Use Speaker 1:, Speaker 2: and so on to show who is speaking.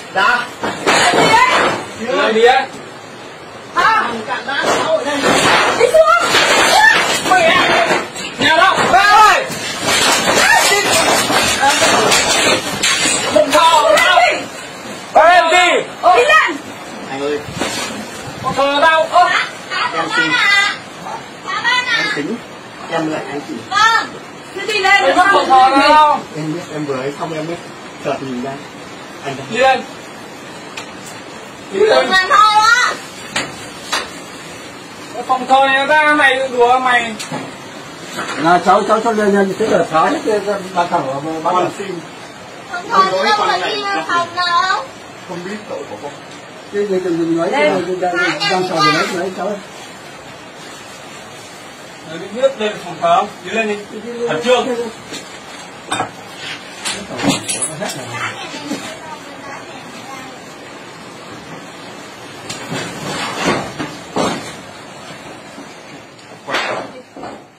Speaker 1: Dạ.
Speaker 2: Người đi á.
Speaker 1: À, cạn bát cháu ở đây.
Speaker 3: Đi xuống.
Speaker 1: Mày
Speaker 2: Nhà đâu?
Speaker 1: ba ơi. Một thò đâu.
Speaker 2: Ba em đi.
Speaker 3: Đi lên.
Speaker 1: Anh ơi.
Speaker 2: Có thờ đâu?
Speaker 1: Em tính. Em tính. Em lại anh chị.
Speaker 3: Vâng. Cứ đi lên.
Speaker 2: Mày có thờ đâu?
Speaker 1: Em biết em vừa ấy xong em mới chợt nhìn ra. Anh
Speaker 2: Đi lên. Đi lên.
Speaker 3: Đừng làm thôi á.
Speaker 2: Phòng thờ này ra mày đùa mày.
Speaker 4: Là cháu lên thế là phá hết ban thầu
Speaker 1: Con
Speaker 4: ban
Speaker 1: xin.
Speaker 3: Không thôi đâu phải đi phòng nào.
Speaker 1: Không biết tội của con.
Speaker 4: cái đừng nói cái này đang sò để nói cháu.
Speaker 2: Rồi đi nước lên phòng thờ không? Đi lên đi. Khẩn trương.
Speaker 1: Quay.